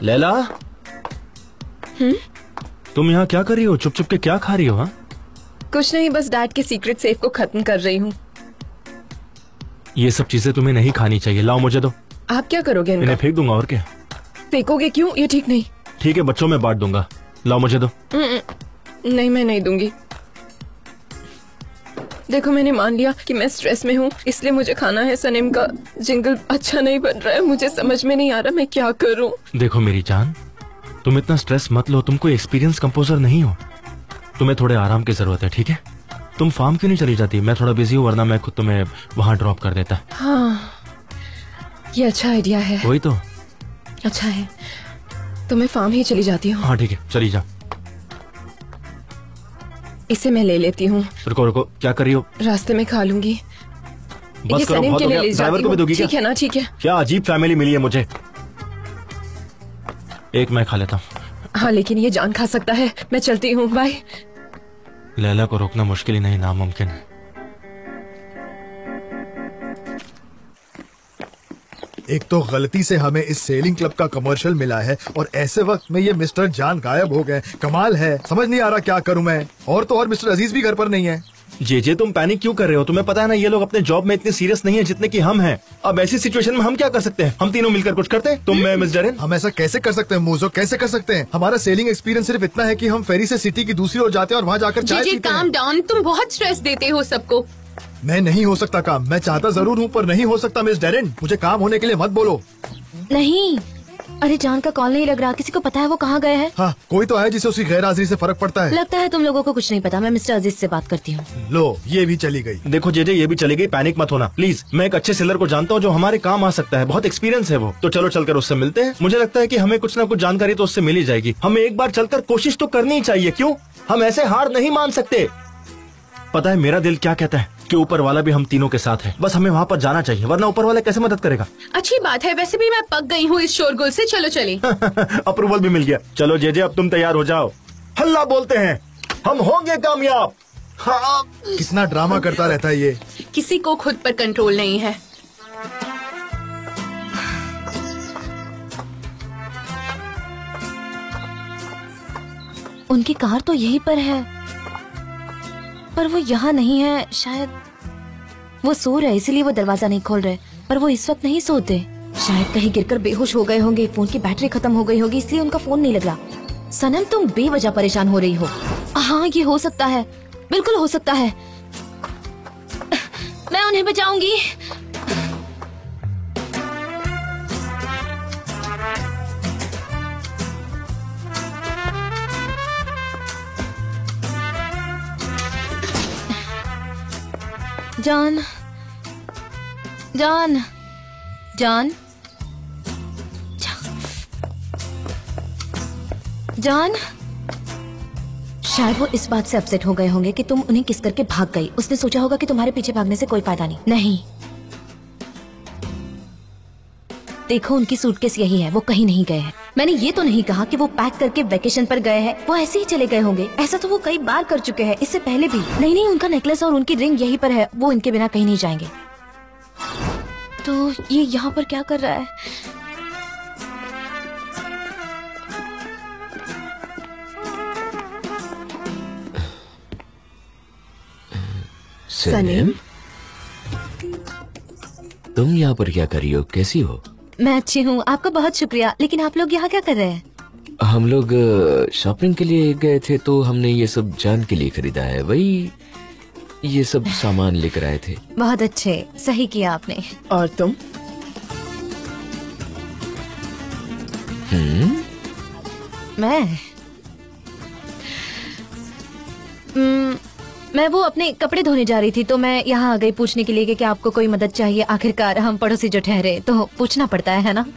लैला, तुम यहाँ क्या कर रही हो? चुप चुप के क्या खा रही हो? हाँ, कुछ नहीं, बस डैड के सीक्रेट सेफ को खत्म कर रही हूँ। ये सब चीजें तुम्हें नहीं खानी चाहिए। लाओ मुझे दो। आप क्या करोगे? इन्हें फेंक दूंगा। और क्या? फेंकोगे? क्यों? ये ठीक नहीं। ठीक है, बच्चों में बांट दूंगा। लाओ मुझे दो। नहीं, मैं नहीं दूंगी। देखो, मैंने मान लिया कि मैं स्ट्रेस में हूँ, इसलिए मुझे खाना है। सनीम का जिंगल अच्छा नहीं बन रहा है, मुझे समझ में नहीं आ रहा मैं क्या करूँ। देखो मेरी जान, तुम इतना स्ट्रेस मत लो। तुम कोई एक्सपीरियंस कंपोजर नहीं हो, तुम्हें थोड़े आराम की जरूरत है। ठीक है, तुम फार्म क्यों नहीं चली जाती? मैं थोड़ा बिजी हूँ, वरना मैं खुद तुम्हें वहाँ ड्रॉप कर देता। हाँ, ये अच्छा आइडिया है। वही तो, अच्छा है, तो मैं फार्म ही चली जाती हूँ। हाँ ठीक है, चली जा। इसे मैं ले लेती हूँ। रुको रुको, क्या कर रही हो? रास्ते में खा लूंगी। बस ये करो, सनीम बहुत के हो लिए गया। ले ड्राइवर जाती को भी हूँ। दोगी क्या? ठीक है ना? ठीक है। क्या अजीब फैमिली मिली है मुझे। एक मैं खा लेता हूँ। हाँ, लेकिन ये जान खा सकता है। मैं चलती हूँ, बाय। लैला को रोकना मुश्किल ही नहीं, नामुमकिन है। एक तो गलती से हमें इस सेलिंग क्लब का कमर्शियल मिला है और ऐसे वक्त में ये मिस्टर जान गायब हो गए। कमाल है, समझ नहीं आ रहा क्या करूं मैं। और तो और मिस्टर अजीज भी घर पर नहीं है। जे तुम पैनिक क्यों कर रहे हो? तुम्हें पता है ना, ये लोग अपने जॉब में इतने सीरियस नहीं है जितने कि हम हैं। अब ऐसी सिचुएशन में हम क्या कर सकते हैं? हम तीनों मिलकर कुछ करते हैं। तुम, मैं, मिस डरेन। हम ऐसा कैसे कर सकते हैं मूजो? कैसे कर सकते हैं? हमारा सेलिंग एक्सपीरियंस सिर्फ इतना है कि हम फेरी से सिटी की दूसरी ओर जाते हैं और वहाँ जाकर चाय पीते हैं। काम डाउन, तुम बहुत स्ट्रेस देते हो सबको। मैं नहीं हो सकता काम। मैं चाहता जरूर हूँ पर नहीं हो सकता मिस डेरेन। मुझे काम होने के लिए मत बोलो। नहीं, अरे जान का कॉल नहीं लग रहा। किसी को पता है वो कहाँ गए हैं? हाँ, कोई तो है जिसे उसकी गैर हाजिरी से फर्क पड़ता है। लगता है तुम लोगों को कुछ नहीं पता। मैं मिस्टर अजीज से बात करती हूँ। लो, ये भी चली गई। देखो जे ये भी चली गई, पैनिक मत होना प्लीज। मैं एक अच्छे सेलर को जानता हूँ जो हमारे काम आ सकता है, बहुत एक्सपीरियंस है वो। तो चलो चलकर उससे मिलते हैं। मुझे लगता है कि हमें कुछ ना कुछ जानकारी तो उससे मिल ही जाएगी। हमें एक बार चलकर कोशिश तो करनी ही चाहिए। क्यों? हम ऐसे हार नहीं मान सकते। पता है मेरा दिल क्या कहता है कि ऊपर वाला भी हम तीनों के साथ है। बस हमें वहाँ पर जाना चाहिए, वरना ऊपर वाला कैसे मदद करेगा? अच्छी बात है, वैसे भी मैं पक गई हूँ इस शोरगुल से। चलो चले। अप्रूवल भी मिल गया। चलो जे अब तुम तैयार हो जाओ। हल्ला बोलते हैं, हम होंगे कामयाब। हाँ। कितना ड्रामा करता रहता है ये। किसी को खुद पर कंट्रोल नहीं है। उनकी कार तो यहीं पर है, पर वो यहाँ नहीं है। शायद वो सो रहे इसलिए वो दरवाजा नहीं खोल रहे, पर वो इस वक्त नहीं सोते। शायद कहीं गिरकर बेहोश हो गए होंगे। फोन की बैटरी खत्म हो गई होगी, इसलिए उनका फोन नहीं लग रहा। सनम, तुम बेवजह परेशान हो रही हो। हाँ, ये हो सकता है, बिल्कुल हो सकता है। मैं उन्हें बचाऊंगी। जान, जान, जान, जान। शायद वो इस बात से अपसेट हो गए होंगे कि तुम उन्हें किस करके भाग गई। उसने सोचा होगा कि तुम्हारे पीछे भागने से कोई फायदा नहीं। नहीं, देखो उनकी सूटकेस यही है, वो कहीं नहीं गए हैं। मैंने ये तो नहीं कहा कि वो पैक करके वेकेशन पर गए हैं। वो ऐसे ही चले गए होंगे। ऐसा तो वो कई बार कर चुके हैं, इससे पहले भी। नहीं नहीं, उनका नेकलेस और उनकी रिंग यहीं पर है। वो इनके बिना कहीं नहीं जाएंगे। तो ये यहाँ पर क्या कर रहा है? सनीम, तुम यहाँ पर क्या कर रही हो? कैसी हो? मैं अच्छी हूँ, आपका बहुत शुक्रिया। लेकिन आप लोग यहाँ क्या कर रहे हैं? हम लोग शॉपिंग के लिए गए थे, तो हमने ये सब जान के लिए खरीदा है। वही ये सब सामान लेकर आए थे। बहुत अच्छे, सही किया आपने। और तुम? मैं वो अपने कपड़े धोने जा रही थी, तो मैं यहाँ आ गई पूछने के लिए कि क्या आपको कोई मदद चाहिए। आखिरकार हम पड़ोसी जो ठहरे, तो पूछना पड़ता है ना।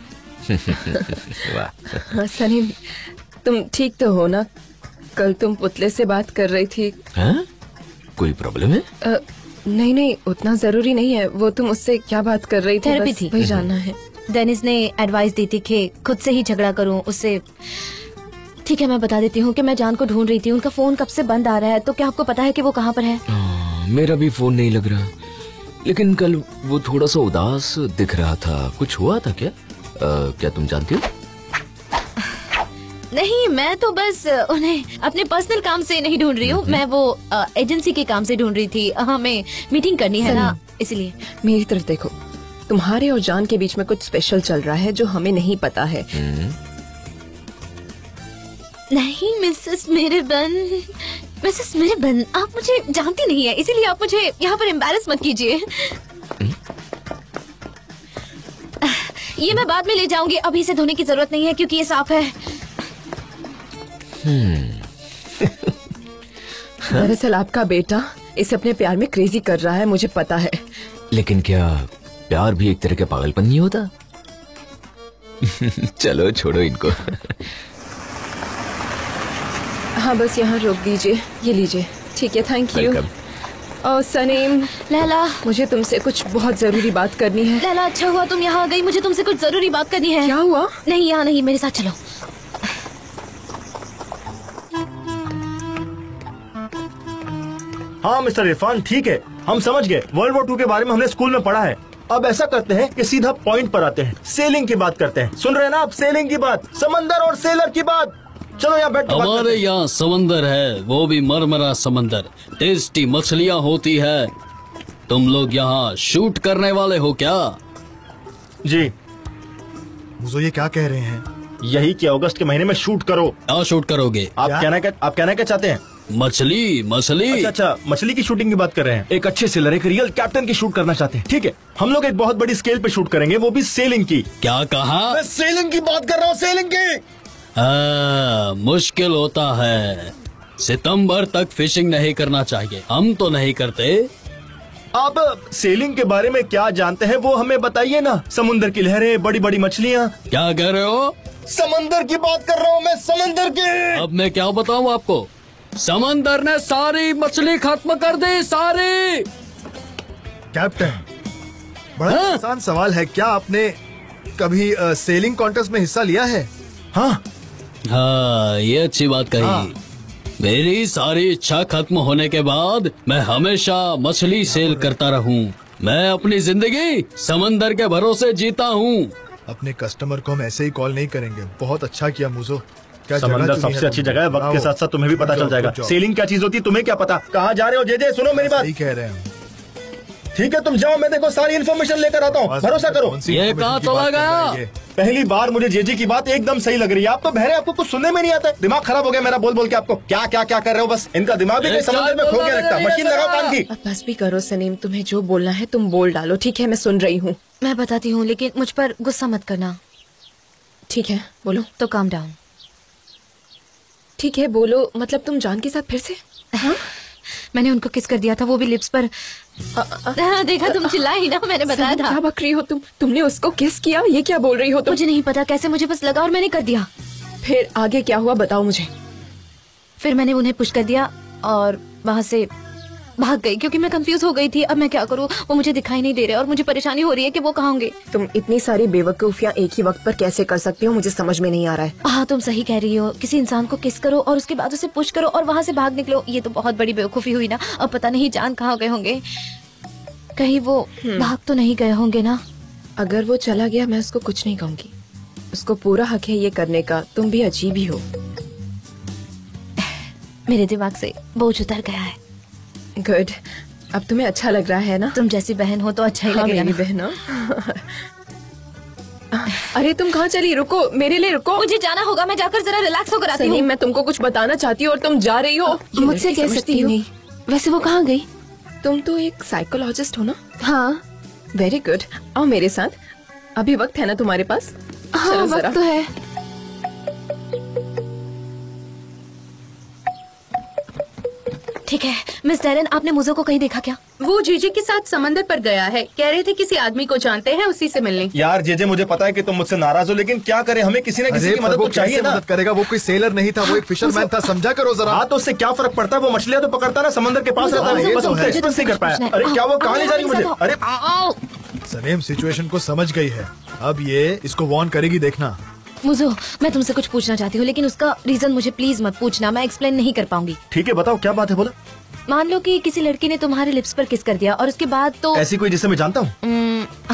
हाँ, सनीम, तुम ठीक तो हो ना? कल तुम पुतले से बात कर रही थी। हाँ? कोई प्रॉब्लम है? नहीं नहीं, उतना जरूरी नहीं है। वो तुम उससे क्या बात कर रही थी? थेरेपी बस थी। वही जानना है। डेनिस ने एडवाइस दी थी कि खुद से ही झगड़ा करूं उससे। ठीक है, मैं बता देती हूँ कि मैं जान को ढूंढ रही थी। उनका फोन कब से बंद आ रहा है, तो क्या आपको पता है कि वो कहाँ पर है? मेरा भी फोन नहीं लग रहा, लेकिन कल वो थोड़ा सा उदास दिख रहा था। कुछ हुआ था क्या? क्या तुम जानती हो? नहीं, मैं तो बस उन्हें अपने पर्सनल काम से नहीं ढूंढ रही हूँ, मैं वो एजेंसी के काम से ढूंढ रही थी। हमें मीटिंग करनी है ना, इसलिए। मेरी तरफ देखो, तुम्हारे और जान के बीच में कुछ स्पेशल चल रहा है जो हमें नहीं पता है। नहीं मिसेस मेरेबन, आप मुझे जानती नहीं है, इसीलिए आप मुझे यहाँ पर एम्बैरस मत कीजिए। ये मैं बाद में ले जाऊंगी, अभी इसे धोने की जरूरत नहीं है क्योंकि ये साफ है। दरअसल आपका बेटा इसे अपने प्यार में क्रेजी कर रहा है, मुझे पता है। लेकिन क्या प्यार भी एक तरह का पागलपन नहीं होता? चलो छोड़ो इनको। हाँ बस यहाँ रोक दीजिए, ये लीजिए। ठीक है, थैंक यू। और सनीम, लैला, मुझे तुमसे कुछ बहुत जरूरी बात करनी है। लैला अच्छा हुआ तुम यहाँ आ गई, मुझे तुमसे कुछ जरूरी बात करनी है। क्या हुआ? नहीं यहाँ नहीं, मेरे साथ चलो। हाँ मिस्टर इरफान, ठीक है, हम समझ गए। वर्ल्ड वॉर 2 के बारे में हमने स्कूल में पढ़ा है। अब ऐसा करते हैं कि सीधा पॉइंट पर आते हैं, सेलिंग की बात करते हैं। सुन रहे हैं ना आप? सेलिंग की बात, समंदर और सेलर की बात। चलो यहाँ बैठ के बात करते हमारे हैं। यहाँ समंदर है, वो भी मरमरा समंदर, टेस्टी मछलियाँ होती है। तुम लोग यहाँ शूट करने वाले हो क्या? जी, मुझे ये क्या कह रहे हैं? यही कि अगस्त के महीने में शूट करो। क्या शूट करोगे? आप क्या? कहना क्या चाहते हैं? मछली। अच्छा, मछली की शूटिंग की बात कर रहे हैं। एक अच्छे सेलर, एक रियल कैप्टन की शूट करना चाहते हैं। ठीक है, हम लोग एक बहुत बड़ी स्केल पे शूट करेंगे, वो भी सेलिंग की। क्या कहा? मैं सेलिंग की बात कर रहा हूँ, सेलिंग की। मुश्किल होता है, सितंबर तक फिशिंग नहीं करना चाहिए। हम तो नहीं करते। आप सेलिंग के बारे में क्या जानते हैं वो हमें बताइए ना। समुद्र की लहरें, बड़ी बड़ी मछलियाँ। क्या कह रहे हो? समंदर की बात कर रहा हूँ मैं, समंदर की। अब मैं क्या बताऊँ आपको? समंदर ने सारी मछली खत्म कर दी, सारी। कैप्टन, बड़ा आसान सवाल है, क्या आपने कभी सेलिंग कॉन्टेस्ट में हिस्सा लिया है? हाँ, ये अच्छी बात कही। हाँ। मेरी सारी इच्छा खत्म होने के बाद मैं हमेशा मछली सेल करता रहूं। मैं अपनी जिंदगी समंदर के भरोसे जीता हूँ। अपने कस्टमर को हम ऐसे ही कॉल नहीं करेंगे। बहुत अच्छा किया मुझो। क्या समंदर जगह चुनी सबसे है अच्छी तुमने। जगह है। वक्त के ब्रावो। साथ साथ तुम्हें भी पता चल जाएगा Good job. सेलिंग क्या चीज होती है। तुम्हें क्या पता? कहाँ जा रहे हो? जे सुनो मेरी बात। सही कह रहे हैं। ठीक है, तुम जाओ, मैं देखो सारी इन्फॉर्मेशन लेकर आता हूँ, भरोसा करो। कौन सी ये information कहाँ की चला बात कर गया? रहे हैं ये? पहली बार मुझे जेजी की बात एकदम सही लग रही है। आप तो बहरे, आपको कुछ सुनने में नहीं आता है। दिमाग खराब हो गया मेरा बोल बोल के। आपको क्या क्या क्या कर रहे हो? बस इनका दिमाग भी कहीं समंदर में खो गया लगता है। मशीन लगाओ कान की। अब बस भी करो सनीम, तुम्हें जो बोलना है तुम बोल डालो। ठीक है, मैं सुन रही हूँ। मैं बताती हूँ, लेकिन मुझ पर गुस्सा मत करना। ठीक है, बोलो। तो काम डाउन। ठीक है, बोलो। मतलब तुम जान के साथ फिर से? हाँ? मैंने उनको किस कर दिया था, वो भी लिप्स पर। हाँ, देखा, तुम चिल्लाई ना, मैंने बताया सनीम, था। क्या बक रही हो तुम? तुमने उसको किस किया? ये क्या बोल रही हो तुम? मुझे नहीं पता कैसे, मुझे बस लगा और मैंने कर दिया। फिर आगे क्या हुआ बताओ मुझे। फिर मैंने उन्हें पुश कर दिया और वहाँ से भाग गई क्योंकि मैं कंफ्यूज हो गई थी। अब मैं क्या करूँ? वो मुझे दिखाई नहीं दे रहे और मुझे परेशानी हो रही है कि वो कहाँ होंगे। तुम इतनी सारी बेवकूफियाँ एक ही वक्त पर कैसे कर सकती हो? मुझे समझ में नहीं आ रहा है। हाँ, तुम सही कह रही हो। किसी इंसान को किस करो और उसके बाद उसे पुश करो और वहाँ से भाग निकलो, ये तो बहुत बड़ी बेवकूफी हुई ना। अब पता नहीं जान कहाँ गए होंगे। कहीं वो भाग तो नहीं गए होंगे ना? अगर वो चला गया मैं उसको कुछ नहीं कहूँगी। उसको पूरा हक है ये करने का। तुम भी अजीब ही हो। मेरे दिमाग से बोझ उतर गया है। गुड, अब तुम्हें अच्छा लग रहा है ना? तुम जैसी बहन हो तो अच्छा ही हाँ, लगेगा मेरी ना? बहन। अरे तुम कहाँ चली? रुको, मेरे लिए रुको। मुझे जाना होगा, मैं जाकर जरा रिलैक्स होकर आती हूँ। सनीम, मैं तुमको कुछ बताना चाहती हूँ और तुम जा रही हो। ये मुझसे लड़की कह समझती सकती हो। नहीं। वैसे वो कहाँ गई? तुम तो एक साइकोलॉजिस्ट हो ना? हाँ वेरी गुड, आओ मेरे साथ। अभी वक्त है ना तुम्हारे पास? हाँ, चलो जरा। वक्त तो है। ठीक है, मिस डैरन, आपने मुझे को कहीं देखा क्या? वो जीजी के साथ समंदर पर गया है। कह रहे थे किसी आदमी को जानते हैं, उसी से मिलने। यार जेजे, मुझे पता है कि तुम मुझसे नाराज हो, लेकिन क्या करें, हमें किसी न किसी अरे की पर मदद वो तो चाहिए कैसे ना। मदद करेगा? वो कोई सेलर नहीं था, वो एक फिशरमैन था। समझा करो जरा। हाँ, तो उससे क्या फर्क पड़ता है? वो मछलियाँ तो पकड़ता ना, समंदर के पास रहता है, ये बस तो उसका है। एक्सप्रेस नहीं कर पाया। पूछना है। अरे क्या वो कहाँ ले जा रही है मुझे? अरे सनेम सिचुएशन को समझ गई है। अब ये इसको वॉर्न करेगी, देखना। मुझे, मैं तुमसे कुछ पूछना चाहती हूँ, लेकिन उसका रीजन मुझे प्लीज मत पूछना, मैं एक्सप्लेन नहीं कर पाऊंगी। ठीक है, बताओ क्या बात है, बोला। मान लो कि किसी लड़की ने तुम्हारे लिप्स पर किस कर दिया और उसके बाद तो ऐसी कोई जिसे मैं जानता हूँ? हाँ,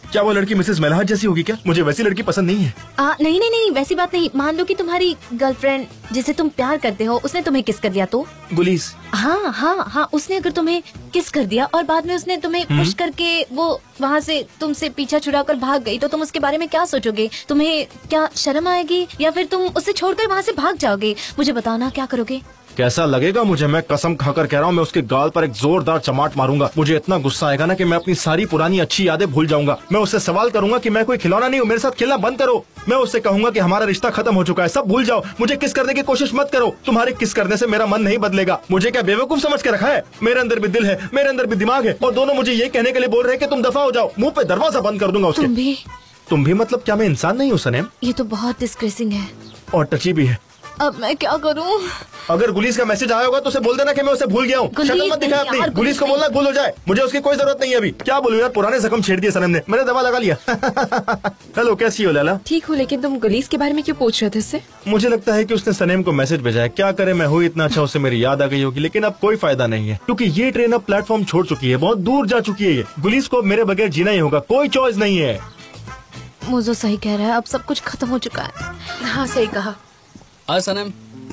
क्या वो लड़की मिसेस मेलहाट जैसी होगी क्या? मुझे वैसी लड़की पसंद नहीं है। नहीं नहीं नहीं, वैसी बात नहीं। मान लो कि तुम्हारी गर्लफ्रेंड जिसे तुम प्यार करते हो उसने तुम्हें किस कर दिया तो? गुलीस। हाँ हाँ हाँ, उसने अगर तुम्हें किस कर दिया और बाद में उसने तुम्हें पुश करके वो वहाँ से तुमसे पीछा छुड़ाकर भाग गई, तो तुम उसके बारे में क्या सोचोगे? तुम्हें क्या शर्म आएगी या फिर तुम उसे छोड़कर वहाँ से भाग जाओगे? मुझे बताओ ना, क्या करोगे? कैसा लगेगा मुझे? मैं कसम खाकर कह रहा हूँ, मैं उसके गाल पर एक जोरदार चमाट मारूंगा। मुझे इतना गुस्सा आएगा ना कि मैं अपनी सारी पुरानी अच्छी यादें भूल जाऊंगा। मैं उससे सवाल करूंगा कि मैं कोई खिलौना नहीं हूँ, मेरे साथ खेलना बंद करो। मैं उससे कहूंगा कि हमारा रिश्ता खत्म हो चुका है, सब भूल जाओ, मुझे किस करने की कोशिश मत करो। तुम्हारे किस करने से मेरा मन नहीं बदलेगा। मुझे क्या बेवकूफ समझ के रखा है? मेरे अंदर भी दिल है, मेरे अंदर भी दिमाग है, और दोनों मुझे ये कहने के लिए बोल रहे हैं कि तुम दफा हो जाओ। मुंह पे दरवाजा बंद कर दूंगा उसके। तुम भी मतलब क्या मैं इंसान नहीं हूँ सनेम? ये तो बहुत डिस्ग्रेसिंग है और टची भी है। अब मैं क्या करूं? अगर गुलीस का मैसेज आया होगा तो उसे बोल देना कि मैं उसे भूल गया हूँ। शक्ल मत दिखा अपनी। गुलीस को बोलना भूल हो जाए, मुझे उसकी कोई जरूरत नहीं है अभी। क्या बोलूं यार, पुराने जख्म छेड़ दिए सनम ने, मैंने दवा लगा लिया। हेलो, कैसी हो लैला? ठीक हूँ, लेकिन तुम गुलीस के बारे में क्यों पूछ रहे थे इससे? मुझे लगता है कि उसने सनेम को मैसेज भेजा है। क्या करे, मैं हूँ इतना अच्छा, उससे मेरी याद आ गई होगी, लेकिन अब कोई फायदा नहीं है क्योंकि ये ट्रेन अब प्लेटफॉर्म छोड़ चुकी है, बहुत दूर जा चुकी है। ये गुलीस को मेरे बगैर जीना ही होगा, कोई चॉइस नहीं है। मुझे सही कह रहा है, अब सब कुछ खत्म हो चुका है। हाँ सही कहा। हाय सनम।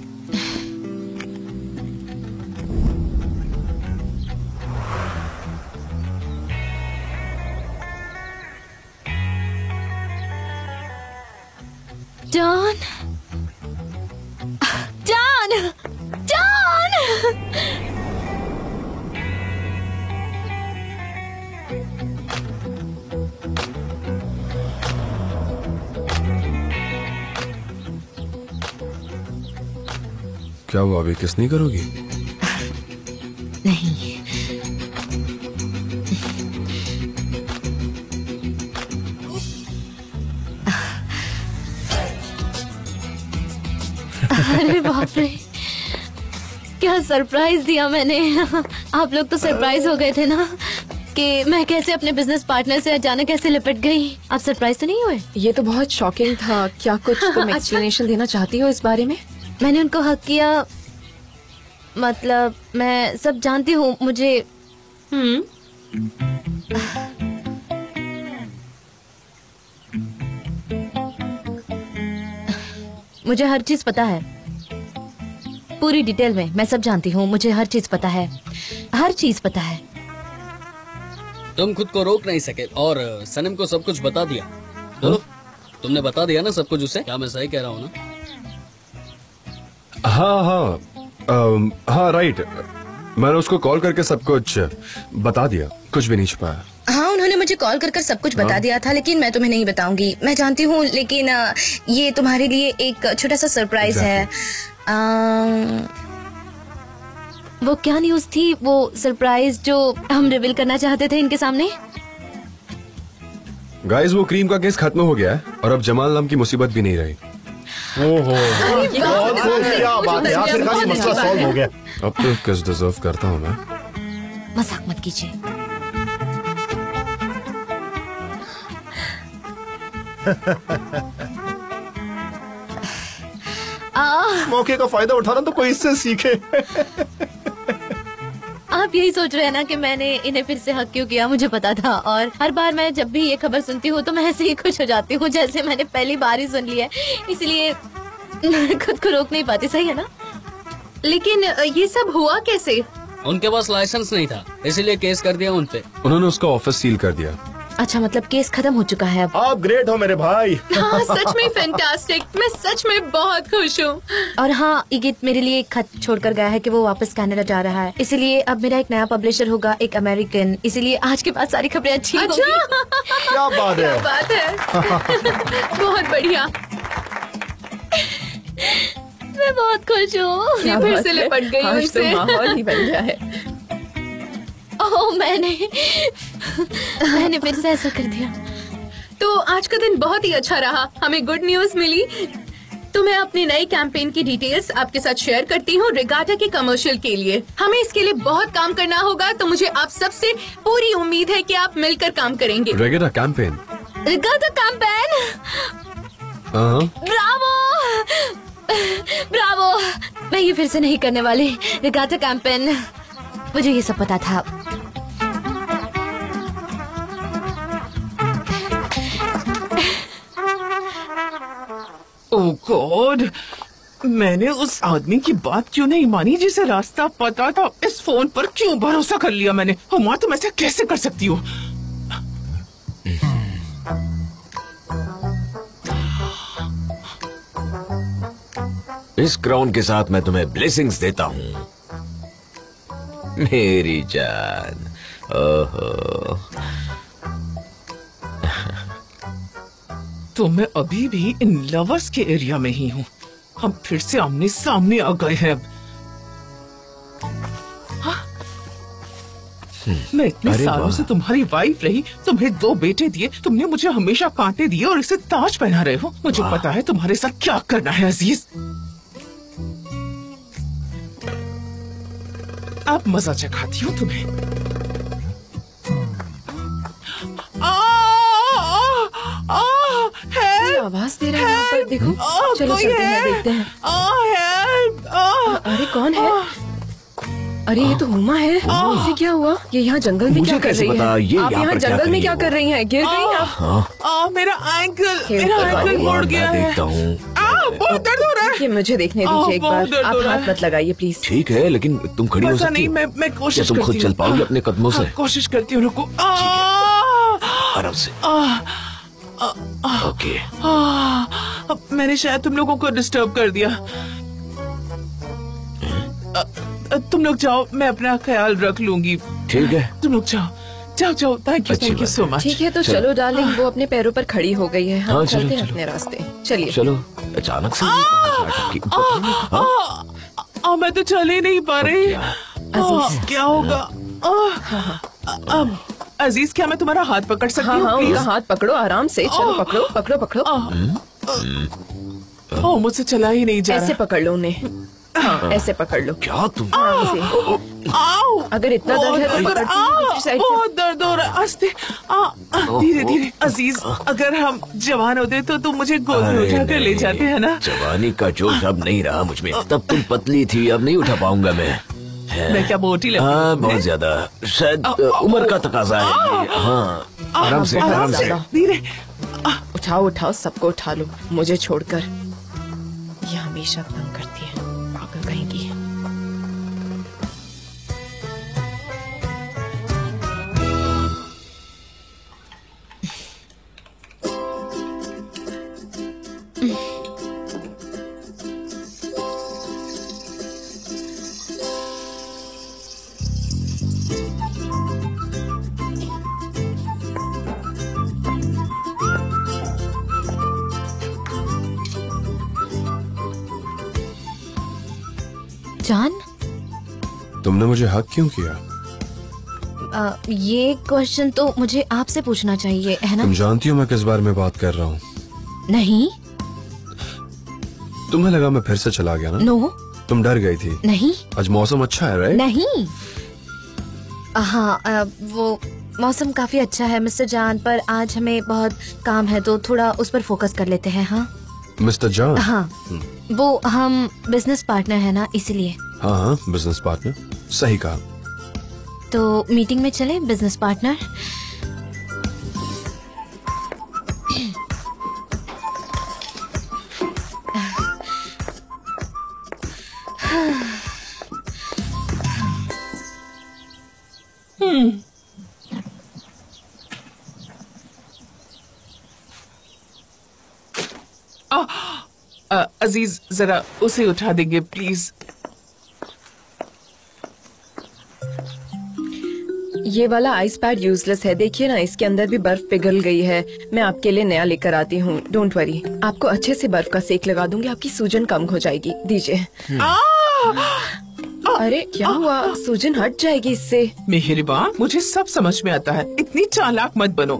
John, John, John. क्या हुआ, अभी किस नहीं करोगी? नहीं। अरे बाप रे, क्या सरप्राइज दिया मैंने। आप लोग तो सरप्राइज हो गए थे ना कि मैं कैसे अपने बिजनेस पार्टनर से अचानक कैसे लिपट गई। आप सरप्राइज तो नहीं हुए? ये तो बहुत शॉकिंग था। क्या कुछ तुम एक्सप्लेनेशन देना चाहती हो इस बारे में? मैंने उनको हक किया, मतलब मैं सब जानती हूँ। मुझे मुझे हर चीज पता है, पूरी डिटेल में मैं सब जानती हूँ। मुझे हर चीज पता है, हर चीज पता है। तुम खुद को रोक नहीं सके और सनम को सब कुछ बता दिया। बोलो, तुमने बता दिया ना सब कुछ उसे? क्या मैं सही कह रहा हूँ ना? हाँ राइट, मैंने उसको कॉल करके सब कुछ बता दिया, कुछ भी नहीं छुपाया। हाँ, उन्होंने मुझे कॉल कर सब कुछ बता दिया था, लेकिन मैं तुम्हें नहीं बताऊंगी। मैं जानती हूँ, लेकिन ये तुम्हारे लिए एक छोटा सा सरप्राइज है। वो क्या न्यूज थी, वो सरप्राइज जो हम रिवील करना चाहते थे इनके सामने? गाइस, वो क्रीम का केस खत्म हो गया है और अब जमाल नाम की मुसीबत भी नहीं रही। ओहो, बहुत क्या बात है, आखिरकार ये मसला सॉल्व हो गया। अब तो किस डिजर्व करता हूँ मैं। मजाक मत कीजिए। मौके का फायदा उठाना तो कोई इससे सीखे। आप यही सोच रहे हैं ना कि मैंने इन्हें फिर से हक क्यों किया? मुझे पता था, और हर बार मैं जब भी ये खबर सुनती हूँ तो मैं ऐसे ही खुश हो जाती हूँ जैसे मैंने पहली बार ही सुन लिया, इसलिए खुद को रोक नहीं पाती। सही है ना? लेकिन ये सब हुआ कैसे? उनके पास लाइसेंस नहीं था, इसीलिए केस कर दिया उनपे। उन्होंने उसका ऑफिस सील कर दिया। अच्छा, मतलब केस खत्म हो चुका है अब। आप ग्रेट हो मेरे भाई। हाँ, सच में फैंटास्टिक। मैं सच में बहुत खुश हूँ। और हाँ, इगित मेरे लिए एक खत छोड़कर गया है कि वो वापस कनाडा जा रहा है, इसीलिए अब मेरा एक नया पब्लिशर होगा, एक अमेरिकन। इसीलिए आज के बाद सारी खबरें अच्छी होंगी। क्या बात है, बात है। बहुत बढ़िया। मैं बहुत खुश हूँ। क्या फिर बात से है? लिपट गई आज उनसे। तो माहौल ही बन गया है। ओह, मैंने फिर से ऐसा कर दिया। तो आज का दिन बहुत ही अच्छा रहा, हमें गुड न्यूज मिली। तो मैं अपनी नई कैंपेन की डिटेल्स आपके साथ शेयर करती हूँ रेगाटा के कमर्शियल के लिए। हमें इसके लिए बहुत काम करना होगा, तो मुझे आप सबसे पूरी उम्मीद है कि आप मिलकर काम करेंगे। Regatta campaign? Regatta campaign? Bravo, bravo. मैं ये फिर से नहीं करने वाली। रेगाटा कैंपेन, मुझे ये सब पता था। गॉड, मैंने उस आदमी की बात क्यों नहीं मानी जिसे रास्ता पता था। इस फोन पर क्यों भरोसा कर लिया मैंने। हुमा, तुम ऐसा कैसे कर सकती हो? इस क्राउन के साथ मैं तुम्हें ब्लेसिंग्स देता हूँ मेरी जान। ओहो, तो मैं अभी भी इन लवर्स के एरिया में ही हूँ। हम फिर से आमने सामने आ गए हैं अब। हाँ? मैं इतने अरे सालों वाह। से तुम्हारी वाइफ रही, तुम्हें 2 बेटे दिए, तुमने मुझे हमेशा कांटे दिए और इसे ताज पहना रहे हो। मुझे पता है तुम्हारे साथ क्या करना है अजीज। अब मजा चखाती हूँ तुम्हें। आवाज दे रहा है यहाँ पर, देखो। चलो चलते हैं, देखते हैं। अरे कौन है? अरे ये तो हुमा है। इसे क्या हुआ? ये यहाँ जंगल में मुझे क्या कर कैसे रही पता है? ये आप यहाँ यहाँ पर क्या जंगल कर में रही क्या हो? कर रही हैं? गिर गई आप? हाँ, मेरा एंकल मुड़ गया है। देखता हूँ। बहुत दर्द हो रहा है। ये मुझे देखने दीजिए एक बहुत बार। दर्द आप हो रहा हाथ है। मत लगाइए प्लीज। ठीक है, लेकिन तुम खड़ी हो पता सकती नहीं, हो? मैं क्या कोशिश तुम खुद करती चल हूँ। पाओगी अपने कदमों से? कोशिश करती हूँ, रुको। आराम से। ओके। मैंने शायद तुम लोगों को डिस्टर्ब कर दिया। तुम लोग जाओ, मैं अपना ख्याल रख लूंगी। ठीक है। तुम लोग जाओ जाओ जाओ। थैंक अच्छी यू बात सो मच। ठीक है, तो चलो डार्लिंग, वो अपने पैरों पर खड़ी हो गई है। हम हाँ, चलो, चलते हैं चलो। अपने रास्ते। चलिए। चलो। अचानक से मैं तो चल ही नहीं पा रही। क्या होगा? अजीज, क्या मैं तुम्हारा हाथ पकड़ सकती हाँ हूँ? हाँ, प्लीज? उनका हाथ पकड़ो आराम से। चलो पकड़ो पकड़ो पकड़ो। मुझसे चला ही नहीं जा ऐसे रहा। पकड़ लो उन्हें। हाँ, ऐसे पकड़ लो क्या तुम? आराम से। अगर इतना दर्द है तो पकड़ के दूसरी साइड से। बहुत दर्द हो रहा है। आस्ते, धीरे धीरे। अजीज, अगर हम जवान होते तो तुम मुझे गोद में अरे उठा कर ले नहीं, जाते हैं ना। जवानी का जोश अब नहीं रहा मुझ में। तब तुम पतली थी, अब नहीं उठा पाऊंगा मैं। मैं क्या मोटी लगती हाँ, हूँ? बहुत ज्यादा। शायद उम्र का तकाजा है ये। हाँ, आराम से, आराम से। धीरे। उठाओ उठाओ, सबको उठा लो, मुझे छोड़कर। ये हमेशा तंग करती है, पागल कहेंगी। जान, तुमने मुझे हक क्यों किया? ये क्वेश्चन तो मुझे आपसे पूछना चाहिए, है ना? तुम जानती हो मैं किस बारे में बात कर रहा हूँ? नहीं। तुम्हें लगा मैं फिर से चला गया ना? नो। तुम डर गई थी। नहीं आज मौसम अच्छा है, राइट? नहीं। हाँ, वो मौसम काफी अच्छा है मिस्टर जान, पर आज हमें बहुत काम है तो थोड़ा उस पर फोकस कर लेते हैं। हाँ मिस्टर जान? हाँ, वो हम बिजनेस पार्टनर है ना, इसलिए। हाँ हाँ, बिजनेस पार्टनर, सही कहा। तो मीटिंग में चले बिजनेस पार्टनर। अजीज, जरा उसे उठा देंगे प्लीज। ये वाला आइस पैड यूजलेस है, देखिए ना, इसके अंदर भी बर्फ पिघल गई है। मैं आपके लिए नया लेकर आती हूँ, डोंट वरी। आपको अच्छे से बर्फ का सेक लगा दूंगी, आपकी सूजन कम हो जाएगी। दीजिए। अरे क्या हुआ? सूजन हट जाएगी इससे। मेहरबान, मुझे सब समझ में आता है, इतनी चालाक मत बनो।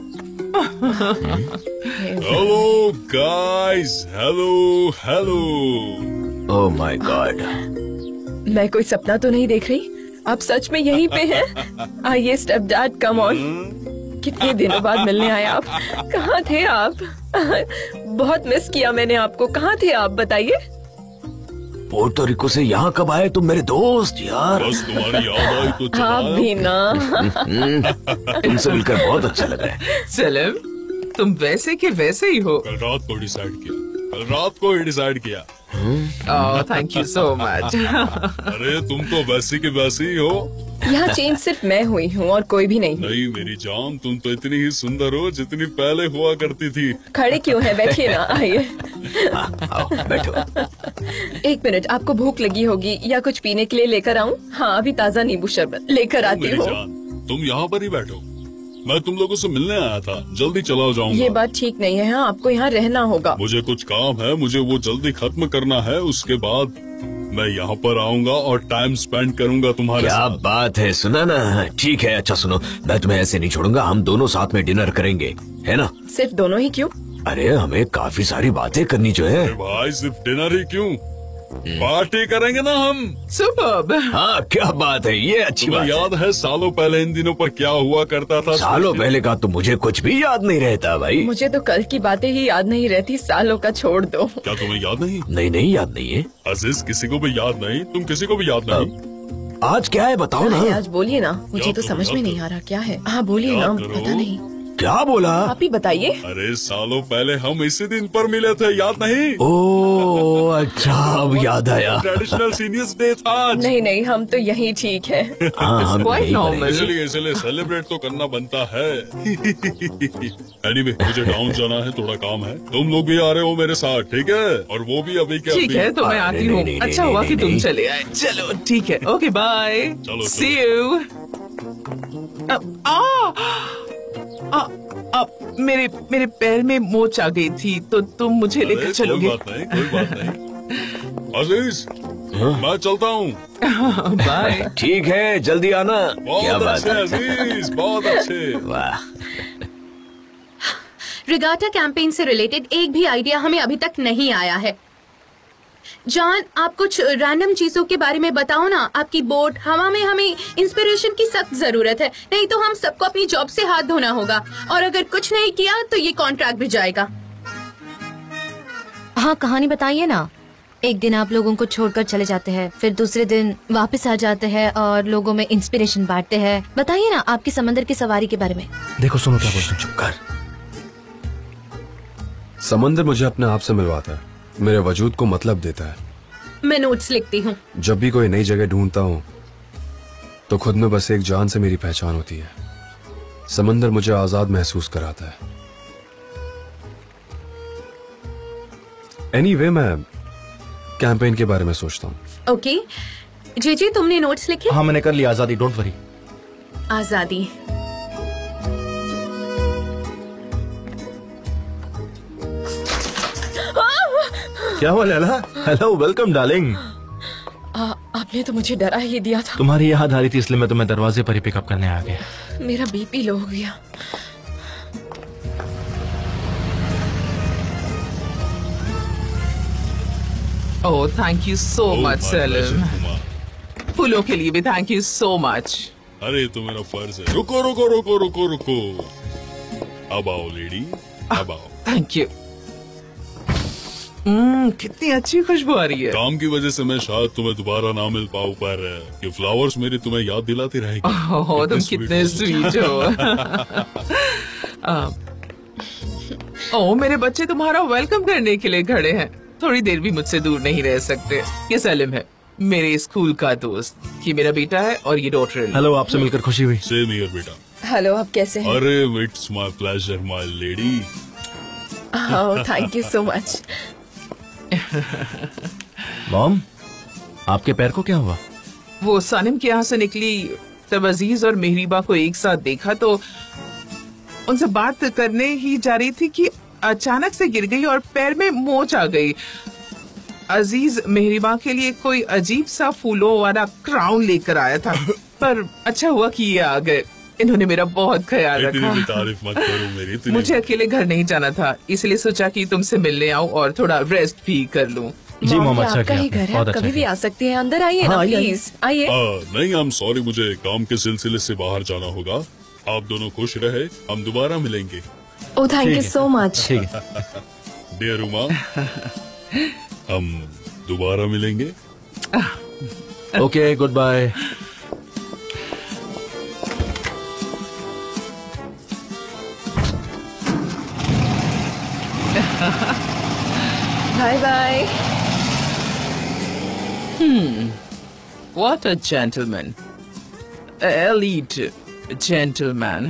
Hello guys, hello hello. Oh my god. मैं कोई सपना तो नहीं देख रही? आप सच में यहीं पे हैं? आइए स्टेप डैड, कम ऑन। कितने दिनों बाद मिलने आए आप। कहाँ थे आप? बहुत मिस किया मैंने आपको। कहाँ थे आप, बताइए। पोर्टो रिको से यहाँ कब आए तुम मेरे दोस्त यार? बस तुम्हारी याद आई तो आप भी ना। तुमसे मिलकर बहुत अच्छा लगा है। सलेम, तुम वैसे के वैसे ही हो। कल रात को डिसाइड किया कल रात को ही डिसाइड किया। Thank you so much. अरे तुम तो वैसी की वैसी ही हो। यहाँ चेंज सिर्फ मैं हुई हूँ और कोई भी नहीं। नहीं मेरी जान, तुम तो इतनी ही सुंदर हो जितनी पहले हुआ करती थी। खड़े क्यों है, बैठिए ना, आइए। बैठो। एक मिनट, आपको भूख लगी होगी या कुछ पीने के लिए लेकर आऊँ? हाँ, अभी ताज़ा नींबू शरबत लेकर आती मेरी हूँ। जान, तुम यहाँ पर ही बैठो, मैं तुम लोगों से मिलने आया था, जल्दी चला जाऊंगा। ये बात ठीक नहीं है, हाँ, आपको यहाँ रहना होगा। मुझे कुछ काम है, मुझे वो जल्दी खत्म करना है, उसके बाद मैं यहाँ पर आऊंगा और टाइम स्पेंड करूंगा तुम्हारे क्या साथ। बात है, सुना ना? ठीक है, अच्छा सुनो, मैं तुम्हें ऐसे नहीं छोड़ूंगा, हम दोनों साथ में डिनर करेंगे, है ना? सिर्फ दोनों ही क्यों? अरे हमें काफी सारी बातें करनी जो है। अरे भाई सिर्फ डिनर ही क्यों, पार्टी करेंगे ना हम। सुपर्ब। हाँ क्या बात है, ये अच्छी तुम्हें बात है। याद है सालों पहले इन दिनों पर क्या हुआ करता था? सालों पहले का तो मुझे कुछ भी याद नहीं रहता भाई। मुझे तो कल की बातें ही याद नहीं रहती, सालों का छोड़ दो। क्या तुम्हें याद नहीं? नहीं याद नहीं है। अजीज किसी को भी याद नहीं, तुम किसी को भी याद नहीं। आज क्या है बताओ ना। आज बोलिए ना, मुझे तो समझ में नहीं आ रहा क्या है। हाँ बोलिए ना, पता नहीं। क्या बोला? आप ही बताइए। अरे सालों पहले हम इसी दिन पर मिले थे, याद नहीं? ओ अच्छा, अब याद आया। ट्रेडिशनल सीनियर्स डे था आज। नहीं, हम तो यहीं ठीक है। हाँ, हम यही करेंगे। इसलिए सेलिब्रेट तो करना बनता है। एनीवे, मुझे डाउन जाना है, थोड़ा काम है। तुम लोग भी आ रहे हो मेरे साथ, ठीक है? और वो भी अभी के ठीक है, तो मैं आती हूँ। अच्छा हुआ कि तुम चले आए। चलो ठीक है, ओके बाय, सी यू। मेरे पैर में मोच आ गई थी, तो तुम मुझे लेकर चलोगे? कोई बात नहीं। अजीज, मैं चलता हूँ। बाय। ठीक है, जल्दी आना। क्या बहुत बात अच्छे है। अजीज, बहुत अच्छे। वाह। रिगाटा कैंपेन से रिलेटेड एक भी आइडिया हमें अभी तक नहीं आया है। जॉन, आप कुछ रैंडम चीजों के बारे में बताओ ना। आपकी बोट हवा में, हमें इंस्पिरेशन की सख्त जरूरत है, नहीं तो हम सबको अपनी जॉब से हाथ धोना होगा, और अगर कुछ नहीं किया तो ये कॉन्ट्रैक्ट भी जाएगा। हाँ, कहानी बताइए ना। एक दिन आप लोगों को छोड़कर चले जाते हैं, फिर दूसरे दिन वापस आ जाते हैं और लोगों में इंस्पिरेशन बांटते हैं। बताइए ना आपकी समंदर की सवारी के बारे में। देखो सुनो क्या बोलते हैं। चुप कर। समंदर मुझे अपने आप से मिलवाता है, मेरे वजूद को मतलब देता है। मैं नोट्स लिखती हूँ। जब भी कोई नई जगह ढूंढता हूँ तो खुद में बस एक जान से मेरी पहचान होती है। समंदर मुझे आजाद महसूस कराता है। एनीवे, मैं कैंपेन के बारे में सोचता हूँ। ओके, जी तुमने नोट्स लिखे? हाँ मैंने कर लिया, आजादी, डोंट वरी। आजादी। क्या हुआ लैला? Hello, welcome darling. आपने तो मुझे डरा ही दिया था। तुम्हारी याद आ रही थी इसलिए मैं तुम्हें दरवाजे पर ही पिकअप करने आ गया। मेरा बीपी लो हो गया। Oh thank you so much Salim. फूलों के लिए भी थैंक यू सो मच। अरे तो मेरा फर्ज है। रुको रुको रुको रुको रुको, अब आओ लेडी, अब आओ। Thank you. कितनी अच्छी खुशबू आ रही है। काम की वजह से मैं शायद तुम्हें दोबारा ना मिल पाऊँ, पर ये फ्लावर्स मेरी तुम्हें याद दिलाती रहेगी। ओह तुम कितने स्वीट हो। ओह मेरे बच्चे तुम्हारा वेलकम करने के लिए खड़े हैं, थोड़ी देर भी मुझसे दूर नहीं रह सकते। ये सलीम है, मेरे स्कूल का दोस्त। ये मेरा बेटा है और ये डॉटर। हेलो, आपसे मिलकर खुशी हुई। सेम हियर बेटा। हेलो, आप कैसे हैं? अरे it's my pleasure my lady. Thank you so much. Mom, आपके पैर को क्या हुआ? वो सलीम के यहाँ से निकली तब अजीज और मेहरीबा को एक साथ देखा तो उनसे बात करने ही जा रही थी कि अचानक से गिर गई और पैर में मोच आ गई। अजीज मेहरीबा के लिए कोई अजीब सा फूलों वाला क्राउन लेकर आया था, पर अच्छा हुआ कि ये आ गए। इन्होंने मेरा बहुत ख्याल इतनी भी रखा। तारीफ मत करो मेरी। मुझे अकेले घर नहीं जाना था, इसलिए सोचा कि तुमसे मिलने आऊं और थोड़ा रेस्ट भी कर लूं। जी मॉम, अच्छा आपका किया ही आपने, घर है, बहुत आप अच्छा कभी भी किया। आ सकते हैं। अंदर आइए ना, प्लीज आइए। नहीं आई एम सॉरी, मुझे काम के सिलसिले से बाहर जाना होगा। आप दोनों खुश रहे, हम दोबारा मिलेंगे। Oh thank you so much. ठीक है। डियर उमा, हम दोबारा मिलेंगे। Okay, good bye. Bye bye. What a gentleman. Elite gentleman.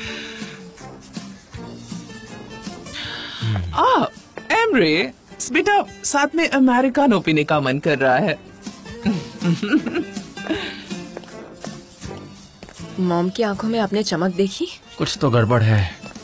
Emre, बेटा साथ में अमेरिकानो पीने का मन कर रहा है। मॉम की आंखों में आपने चमक देखी? कुछ तो गड़बड़ है।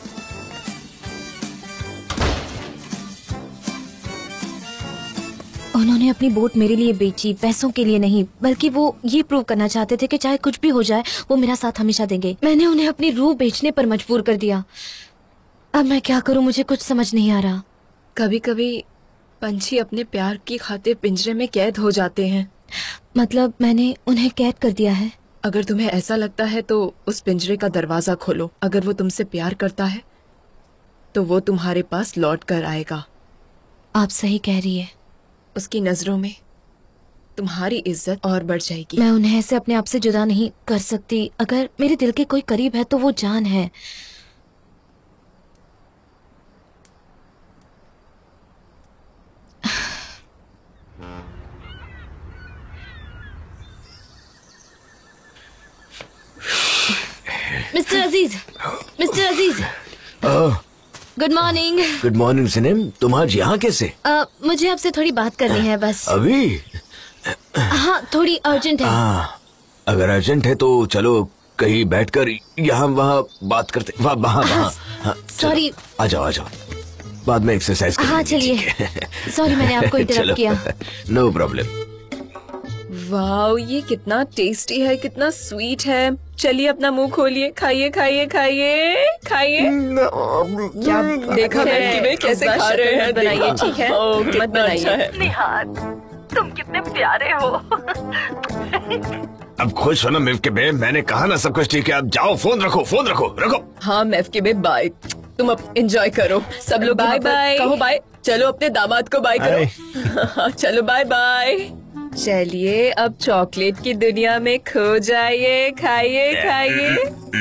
उन्होंने अपनी बोट मेरे लिए बेची, पैसों के लिए नहीं, बल्कि वो ये प्रूव करना चाहते थे कि चाहे कुछ भी हो जाए वो मेरा साथ हमेशा देंगे। मैंने उन्हें अपनी रूह बेचने पर मजबूर कर दिया। अब मैं क्या करूं, मुझे कुछ समझ नहीं आ रहा। कभी कभी पंछी अपने प्यार की खातिर पिंजरे में कैद हो जाते हैं। मतलब मैंने उन्हें कैद कर दिया है? अगर तुम्हें ऐसा लगता है तो उस पिंजरे का दरवाजा खोलो। अगर वो तुमसे प्यार करता है तो वो तुम्हारे पास लौट कर आएगा। आप सही कह रही है। उसकी नजरों में तुम्हारी इज्जत और बढ़ जाएगी। मैं उन्हें ऐसे अपने आप से जुदा नहीं कर सकती। अगर मेरे दिल के कोई करीब है तो वो जान है। Mister Aziz, mister Aziz, good morning. Good morning सनम, तुम आज यहाँ कैसे? मुझे आपसे थोड़ी बात करनी है बस। अभी? हाँ, थोड़ी अर्जेंट है। अगर अर्जेंट है तो चलो कहीं बैठकर यहाँ वहाँ बात करते। वहाँ सॉरी, आ जाओ बाद में एक्सरसाइज करेंगे। हाँ चलिए। सॉरी मैंने आपको इंटरप्ट किया। No problem. वाओ, ये कितना टेस्टी है, कितना स्वीट है। चलिए अपना मुंह खोलिए, खाइए खाइए खाइए खाइए। क्या देखा मैं कैसे खा रहे हैं? बनाइए, ठीक है? मत बनाइए। निहाद, तुम कितने प्यारे हो। अब खुश हो ना मिल्क के बे? मैंने कहा ना सब कुछ ठीक है। अब जाओ, फोन रखो। हाँ मेफ के बे, बाय। तुम अब एंजॉय करो। सब लोग बाय बाय कहो। बाय। चलो अपने दामाद को बाय करो। चलो बाय बाय। चलिए अब चॉकलेट की दुनिया में खो जाइए। खाइए खाइए।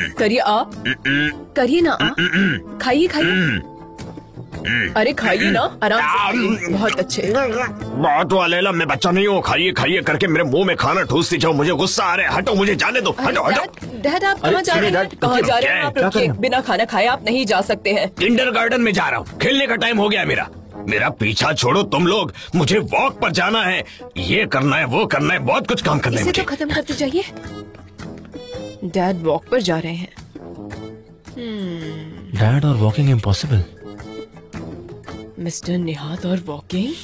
करिए ना। खाइए खाइए। अरे खाइए ना, आराम से। बहुत अच्छे। बात वाले ला, मैं बच्चा नहीं हूँ। खाइए करके मेरे मुंह में खाना ठूसती जाओ। मुझे गुस्सा आ रहा है। हटो, मुझे जाने दो। हटो। डैड आप कहाँ जा रहे हैं? कहाँ जा रहे हैं आप? रुकिए, बिना खाना खाए आप नहीं जा सकते हैं। किंडरगार्टन में जा रहा हूँ। खेलने का टाइम हो गया मेरा पीछा छोड़ो तुम लोग। मुझे वॉक पर जाना है। ये करना है, वो करना है, बहुत कुछ काम करना है मुझे। तो खत्म करते जाइए। डैड वॉक पर जा रहे हैं। डैड और वॉकिंग इम्पॉसिबल। मिस्टर निहाद और वॉकिंग।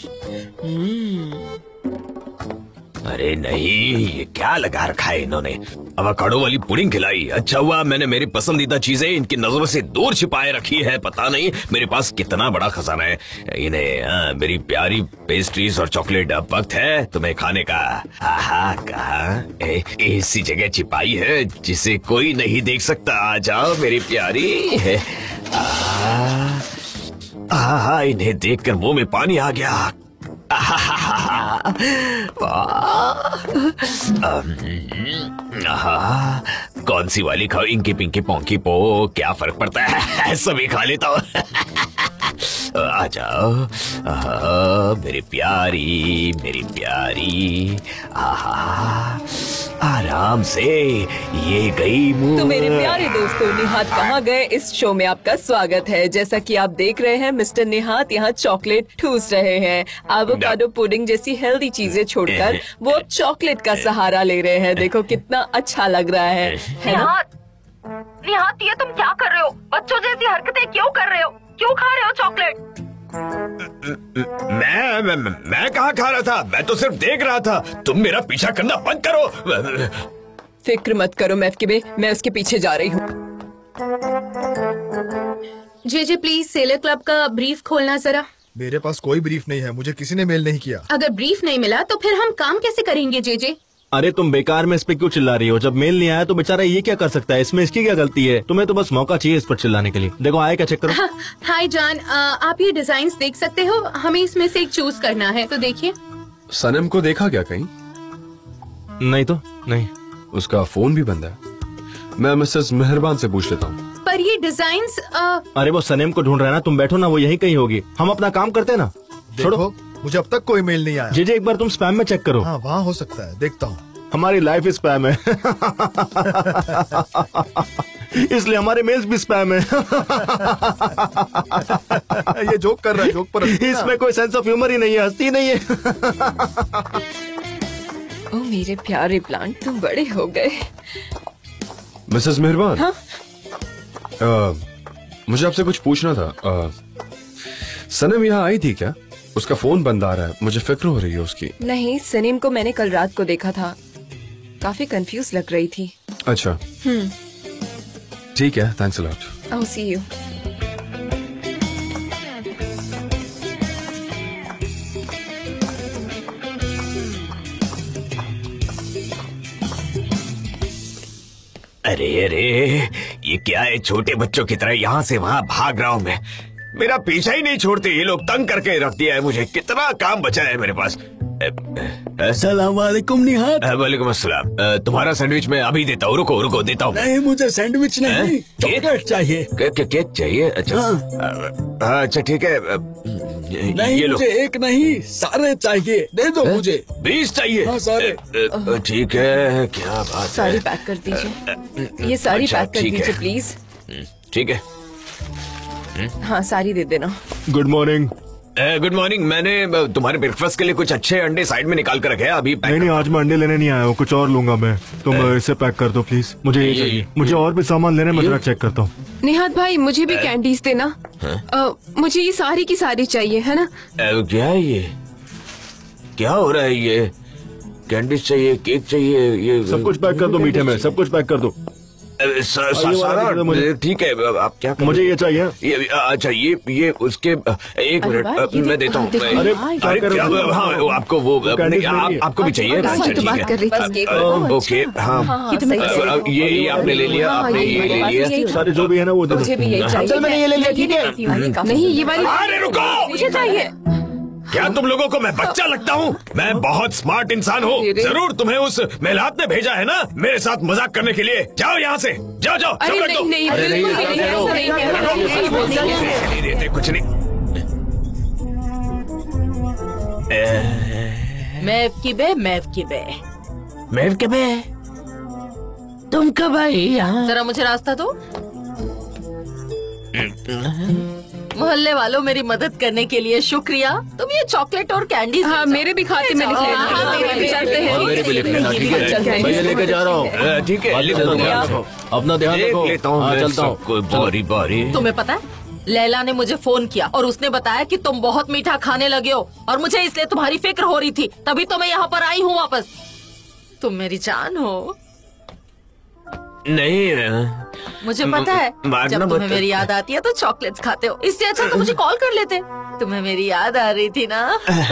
अरे नहीं, ये क्या लगा रखा है इन्होंने? अवाकाडो वाली पुडिंग खिलाई। अच्छा हुआ मैंने मेरी पसंदीदा चीजें इनकी नजरों से दूर छिपाए रखी है। पता नहीं मेरे पास कितना बड़ा खजाना है। इन्हें मेरी प्यारी पेस्ट्रीज और चॉकलेट। अब वक्त है तुम्हें खाने का। कहाँ ऐसी जगह छिपाई है जिसे कोई नहीं देख सकता। आ जाओ मेरी प्यारी। इन्हें देखकर मुंह में पानी आ गया। कौन सी वाली खाओ? इंकी पिंकी पोंकी पो, क्या फर्क पड़ता है? सभी खा लेता हूँ। आ जाओ मेरी प्यारी। आराम से, ये गई मुंह। तो मेरे प्यारे दोस्तों, निहाद कहाँ गए? इस शो में आपका स्वागत है। जैसा कि आप देख रहे हैं, मिस्टर निहाद यहाँ चॉकलेट ठूस रहे हैं। एवोकाडो पुडिंग जैसी हेल्दी चीजें छोड़कर वो अब चॉकलेट का सहारा ले रहे हैं। देखो कितना अच्छा लग रहा है ना? निहाद, ये तुम क्या कर रहे हो? बच्चों जैसी हरकतें क्यों कर रहे हो? क्यों खा रहे हो चॉकलेट? मैं कहाँ खा रहा था? मैं तो सिर्फ देख रहा था। तुम मेरा पीछा करना बंद करो। फिक्र मत करो मैफकिबे, मैं उसके पीछे जा रही हूँ। जे प्लीज सेलर क्लब का ब्रीफ खोलना जरा। मेरे पास कोई ब्रीफ नहीं है। मुझे किसी ने मेल नहीं किया। अगर ब्रीफ नहीं मिला तो फिर हम काम कैसे करेंगे जे? अरे तुम बेकार में इस पे क्यों चिल्ला रही हो? जब मेल नहीं आया तो बेचारा ये क्या कर सकता है? इसमें इसकी क्या गलती है? तुम्हें तो बस मौका चाहिए इस पर चिल्लाने के लिए। देखो आया क्या, चेक करो। हाय जान, आप ये डिजाइन्स देख सकते हो? हमें इसमें से एक चूज करना है, तो देखिए। सनम को देखा क्या कहीं? नहीं तो नहीं। उसका फोन भी बंद है। मैं मिसेस मेहरबान से पूछ लेता हूँ। पर ये डिजाइन्स अरे वो सनम को ढूंढ रहा है ना। तुम बैठो ना, वो यही कहीं होगी। हम अपना काम करते हैं ना। देखो, मुझे अब तक कोई मेल नहीं आया। जे एक बार तुम स्पैम में चेक करो। हाँ वहाँ हो सकता है, देखता हूँ। हमारी लाइफ स्पैम है इसलिए हमारे मेल्स भी स्पैम है ये जोक कर रहा है, जोक पर इसमें कोई सेंस ऑफ ह्यूमर ही नहीं है, हंसती नहीं है ओ मेरे प्यारे प्लांट, तुम बड़े हो गए। मिसेस मेहरबान। हाँ? मुझे आपसे कुछ पूछना था। सनम यहाँ आई थी क्या? उसका फोन बंद आ रहा है, मुझे फिक्र हो रही है उसकी। नहीं, सनीम को मैंने कल रात को देखा था, काफी कंफ्यूज लग रही थी। अच्छा ठीक है, thanks a lot. I'll see you. अरे अरे, ये क्या है? छोटे बच्चों की तरह यहाँ से वहाँ भाग रहा हूँ मैं। मेरा पीछा ही नहीं छोड़ते ये लोग, तंग करके रख दिया है मुझे। कितना काम बचा है मेरे पास। अस्सलाम वालेकुम निहाद। वालेकुम अस्सलाम। तुम्हारा सैंडविच मैं अभी देता हूँ, रुको रुको देता हूँ। नहीं, मुझे सैंडविच नहीं, चॉकलेट चाहिए। केक चाहिए? अच्छा अच्छा ठीक है। नहीं, मुझे एक नहीं, सारे चाहिए, दे दो मुझे। 20 चाहिए? हाँ, सारे। ठीक है, क्या बात है। सारी पैक कर दीजिए, ये सारी अच्छा, पैक कर ठीक है। दीजिए प्लीज। ठीक है। हाँ सारी दे देना। Good morning. Good morning. मैंने तुम्हारे ब्रेकफास्ट के लिए कुछ अच्छे अंडे साइड में निकाल कर रखे हैं, अभी पैक। नहीं, आज मैं अंडे लेने नहीं आया हूँ, कुछ और लूंगा मैं। तुम इसे पैक कर दो प्लीज, मुझे ये चाहिए। मुझे और भी सामान लेने, मैं जरा चेक करता हूँ। निहाद भाई, मुझे भी कैंडीज देना। मुझे ये सारी की सारी चाहिए, है ना? क्या है ये? क्या हो रहा है ये? कैंडीज चाहिए, केक चाहिए, ये सब कुछ पैक कर दो मीठे में, सब कुछ पैक कर दो। सारा ठीक है, आप क्या मुझे ये चाहिए। अच्छा ये उसके एक मिनट मैं देता हूँ। अरे हाँ, आपको वो आपको भी चाहिए? अच्छा ठीक है, ओके। हाँ ये आपने ले लिया, आपने ये ले लिया, सारे जो भी है ना वो दे दो। मुझे भी यही चाहिए। मैंने ये ले लिया, ठीक है। नहीं, ये वाली अरे रुको, मुझे चाहिए। क्या तुम लोगों को मैं बच्चा लगता हूँ? मैं बहुत स्मार्ट इंसान हूँ। जरूर तुम्हें उस मेलात ने भेजा है ना मेरे साथ मजाक करने के लिए। जाओ यहाँ से, जाओ जाओ। अरे नहीं, नहीं, बिल्कुल भी नहीं, ऐसा नहीं है। नहीं देते कुछ नहीं। मैवकिबे, तुम कब आई यहाँ? जरा मुझे रास्ता दो। मोहल्ले वालों, मेरी मदद करने के लिए शुक्रिया। तुम ये चॉकलेट और कैंडी। हाँ, मेरे भी खाते में लिख लेना। चलते हैं। मेरे भी लिख लेना, ठीक है? मैं ये लेके जा रहा हूँ। ठीक है, लिख लो, अपना ध्यान रखो। लेता हूँ, चलता हूँ। बारी बारी। तुम्हें पता है, लैला ने मुझे फोन किया और उसने बताया कि तुम बहुत मीठा खाने लगे हो और मुझे इसलिए तुम्हारी फिक्र हो रही थी, तभी तो मैं यहाँ पर आई हूँ वापस। तुम मेरी जान हो। नहीं, मुझे पता है, जब तुम्हें मेरी याद आती है तो चॉकलेट्स खाते हो, इससे अच्छा तो मुझे कॉल कर लेते। तुम्हें मेरी याद आ रही थी ना?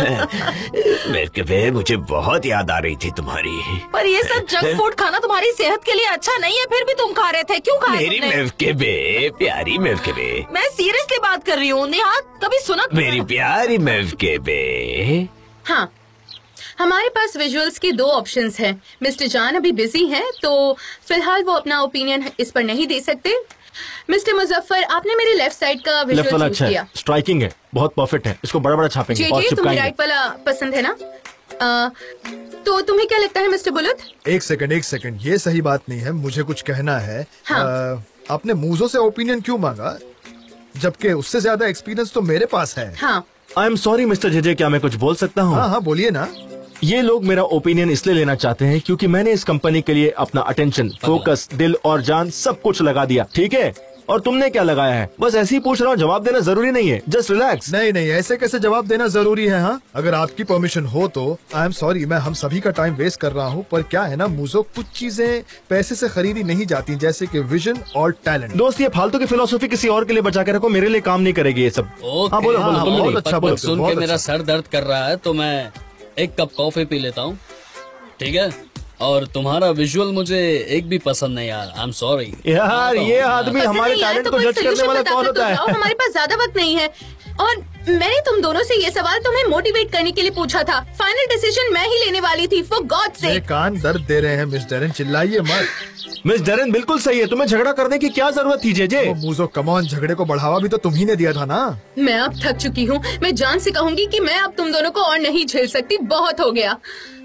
मेरे मुझे बहुत याद आ रही थी तुम्हारी। पर ये सब जंक फूड खाना तुम्हारी सेहत के लिए अच्छा नहीं है, फिर भी तुम खा रहे थे। क्यों खा रहे थे? मेवकिबे, प्यारी मेवकिबे, मैं सीरियसली बात कर रही हूँ। निहाद, कभी सुना? मेरी प्यारी मेवकिबे। हाँ, हमारे पास विजुअल्स के 2 ऑप्शंस हैं। मिस्टर जान अभी बिजी हैं, तो फिलहाल वो अपना ओपिनियन इस पर नहीं दे सकते। मिस्टर मुजफ्फर, आपने मेरी लेफ्ट साइड का लेफ्ट वाला विजुअल अच्छा किया। है, स्ट्राइकिंग है, बहुत परफेक्ट है। इसको बड़ा बड़ा छापेंगे जी और जी, तुम्हें चिपकाएंगे। राइट वाला पसंद है ना? तो तुम्हें क्या लगता है मिस्टर बुलत? एक सेकंड, ये सही बात नहीं है, मुझे कुछ कहना है। हाँ। आपने मूजो से ओपिनियन क्यों मांगा, जबकि उससे ज्यादा एक्सपीरियंस तो मेरे पास है। हाँ, I am sorry mister J J, क्या मैं कुछ बोल सकता हूँ? हाँ हाँ, बोलिए ना। ये लोग मेरा ओपिनियन इसलिए लेना चाहते हैं क्योंकि मैंने इस कंपनी के लिए अपना अटेंशन, फोकस, दिल और जान सब कुछ लगा दिया, ठीक है? और तुमने क्या लगाया है? बस ऐसे ही पूछ रहा हूँ, जवाब देना जरूरी नहीं है, जस्ट रिलैक्स। नहीं नहीं, ऐसे कैसे जवाब देना जरूरी है? हाँ, अगर आपकी परमिशन हो तो। आई एम सॉरी, मैं हम सभी का टाइम वेस्ट कर रहा हूँ, पर क्या है ना मूजो, कुछ चीजें पैसे से खरीदी नहीं जाती, जैसे कि विजन और टैलेंट। दोस्त, ये फालतू की फिलोसफी किसी और के लिए बचा के रखो, मेरे लिए काम नहीं करेगी ये सब। हाँ बोलो बोलो, तुम बहुत अच्छा बोलो। सुन के मेरा सर दर्द कर रहा है, तो मैं एक कप कॉफी पी लेता हूँ, ठीक है? और तुम्हारा विजुअल मुझे एक भी पसंद नहीं यार। आई एम सॉरी यार, ये आदमी हमारे पसंद नहीं आया टैलेंट तो को कोई जज करने solution वाला बता कौन दो तो होता है? जाओ, हमारे पास ज्यादा वक्त नहीं है। और मैंने तुम दोनों से ये सवाल तुम्हें मोटिवेट करने के लिए पूछा था। फाइनल डिसीजन मैं ही लेने वाली थी, फॉर गॉड से। मेरे कान दर्द दे रहे हैं मिस डेरेन, चिल्लाइए मत। मिस डेरेन बिल्कुल सही है, तुम्हें झगड़ा करने की क्या जरूरत थी जेजे? मूजो कम ऑन, झगड़े को बढ़ावा भी तो तुम ही ने दिया था ना। मैं अब थक चुकी हूँ। मैं जान से कहूँगी कि मैं अब तुम दोनों को और नहीं झेल सकती, बहुत हो गया।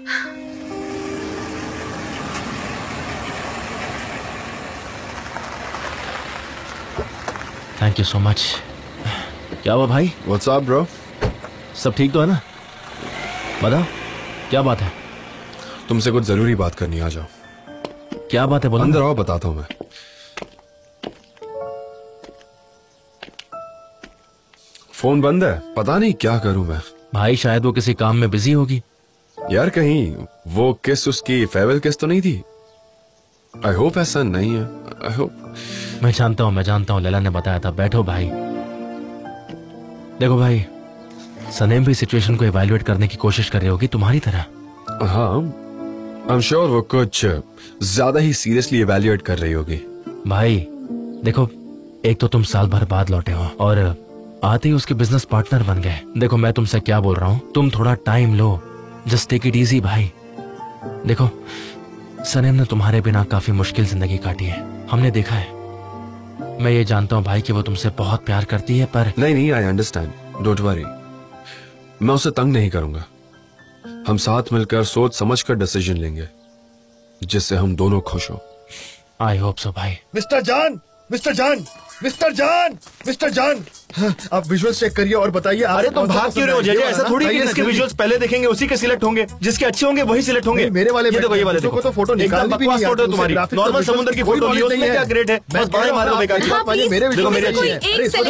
Thank you so much. क्या हुआ भाई? What's up bro? सब ठीक तो है ना? बताओ क्या बात है? तुमसे कुछ जरूरी बात करनी, आ जाओ। क्या बात है बोलो। अंदर आओ, बताता हूँ मैं। फोन बंद है, पता नहीं क्या करूं मैं। भाई शायद वो किसी काम में बिजी होगी। यार कहीं वो किस उसकी फेयरवेल किस तो नहीं थी? आई होप ऐसा नहीं है। I hope. मैं जानता हूँ, लैला ने बताया था। बैठो भाई। देखो भाई, सनेम भी सिचुएशन को इवैल्यूएट करने की कोशिश कर रही होगी तुम्हारी तरह। हाँ, आई एम श्योर वो कुछ ज्यादा ही सीरियसली इवैल्यूएट कर रही होगी। भाई देखो, एक तो तुम साल भर बाद लौटे हो और आते ही उसके बिजनेस पार्टनर बन गए। देखो मैं तुमसे क्या बोल रहा हूँ, तुम थोड़ा टाइम लो, जस्ट टेक इट इजी भाई। देखो सनेम ने तुम्हारे बिना काफी मुश्किल जिंदगी काटी है, हमने देखा है। मैं ये जानता हूँ भाई कि वो तुमसे बहुत प्यार करती है, पर नहीं, आई अंडरस्टैंड, डोंट वरी। मैं उसे तंग नहीं करूंगा। हम साथ मिलकर सोच समझ कर डिसीजन लेंगे जिससे हम दोनों खुश हो। आई होप सो भाई। मिस्टर जान, मिस्टर जान, मिस्टर जान, मिस्टर जान, आप विजुअल्स चेक करिए और बताइए। अरे तुम भाग क्यों रहे हो जेजे? ऐसा थोड़ी कि जिसके विजुअल्स पहले देखेंगे उसी के सिलेक्ट होंगे, जिसके अच्छे होंगे वही सिलेक्ट होंगे। मेरे वाले ये देखो, ये वाले देखो, तो फोटो निकालनी भी नहीं फोटो तुम्हारी नॉर्मल समुद्र की फोटो लियो, उसमें क्या ग्रेट है? बस बाएं मारो बेकार की। देखो मेरे अच्छी है।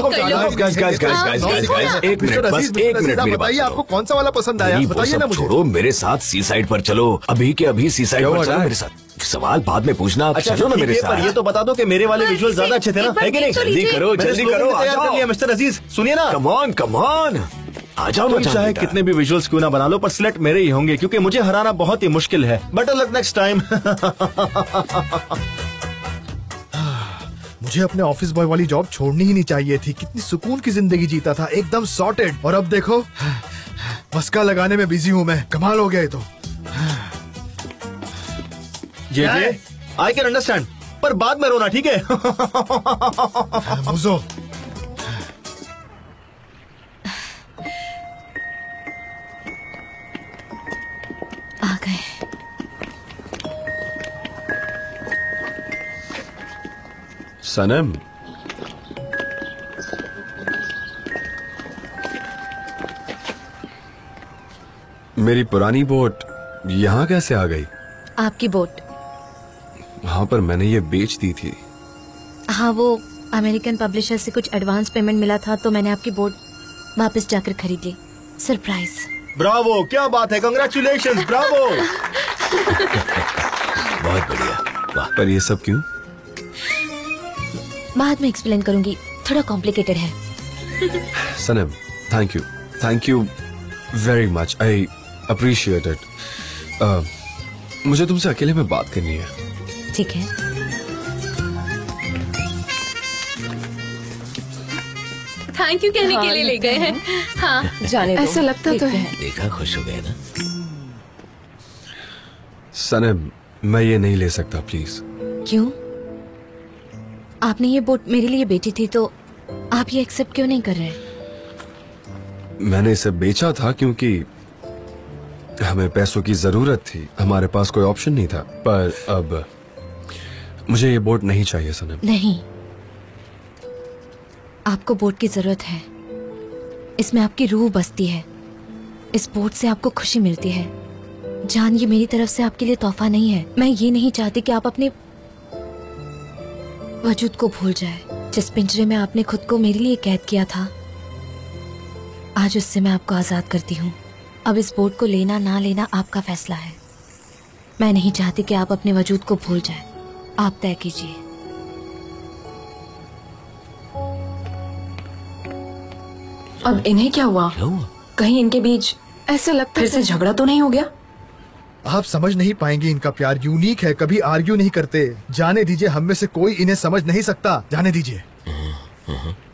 एक मिनट मेरी बताइए, आपको कौन सा वाला पसंद आया? बताइए ना मुझे। छोड़ो, मेरे साथ सी साइड पर चलो, अभी के अभी सी साइड पर चलो मेरे साथ। सवाल बाद में पूछना, आप चलो ना मेरे साथ। ये तो बता दो कि मेरे वाले विजुअल ज्यादा अच्छे थे ना, है कि नहीं? जल्दी करो, जल्दी करो, आ जाओ मिस्टर अजीज। सुनिए ना, कम ऑन आ जाओ। तुम चाहे कितने भी विजुअल्स क्यों ना बना लो, पर सिलेक्ट मेरे ही होंगे, क्योंकि मुझे हराना बहुत ही मुश्किल है। Better luck next time. मुझे अपने ऑफिस बॉय वाली जॉब छोड़नी ही नहीं चाहिए थी। कितनी सुकून की जिंदगी जीता था, एकदम सॉर्टेड। और अब देखो, मस्का लगाने में बिजी हूँ मैं। कमाल हो गया तो। जेजे, आई कैन अंडरस्टैंड, पर बाद में रोना, ठीक है? मुझो आ गए। सनम, मेरी पुरानी बोट यहाँ कैसे आ गई? आपकी बोट? हाँ, पर मैंने ये बेच दी थी। हाँ, वो अमेरिकन पब्लिशर से कुछ एडवांस पेमेंट मिला था, तो मैंने आपकी बोट वापस जाकर खरीद ली। सरप्राइज। ब्रावो, क्या बात है, कांग्रेचुलेशंस, ब्रावो। बहुत बढ़िया, वाह। पर ये सब क्यों? बाद में एक्सप्लेन करूंगी, थोड़ा कॉम्प्लिकेटेड है। Sanam, thank you very much, I appreciate it. मुझे तुमसे अकेले में बात करनी है। ठीक है। थैंक यू कहने के लिए ले गए हैं। हाँ, जाने दो, ऐसा लगता तो है। देखा, खुश हो गए ना? सनम, मैं ये नहीं ले सकता, प्लीज। क्यों? आपने ये बोट मेरे लिए बेची थी, तो आप ये एक्सेप्ट क्यों नहीं कर रहे? मैंने इसे बेचा था क्योंकि हमें पैसों की जरूरत थी, हमारे पास कोई ऑप्शन नहीं था। पर अब मुझे ये बोट नहीं चाहिए सनम। नहीं, आपको बोट की जरूरत है। इसमें आपकी रूह बसती है। इस बोट से आपको खुशी मिलती है। जान, ये मेरी तरफ से आपके लिए तोहफा नहीं है। मैं ये नहीं चाहती कि आप अपने वजूद को भूल जाए। जिस पिंजरे में आपने खुद को मेरे लिए कैद किया था, आज उससे मैं आपको आजाद करती हूँ। अब इस बोट को लेना ना लेना आपका फैसला है। मैं नहीं चाहती कि आप अपने वजूद को भूल जाएं। आप तय कीजिए। अब इन्हें क्या हुआ? कहीं इनके बीच ऐसा लगता फिर से झगड़ा तो नहीं हो गया? आप समझ नहीं पाएंगे, इनका प्यार यूनिक है, कभी आर्ग्यू नहीं करते। जाने दीजिए, हम में से कोई इन्हें समझ नहीं सकता। जाने दीजिए।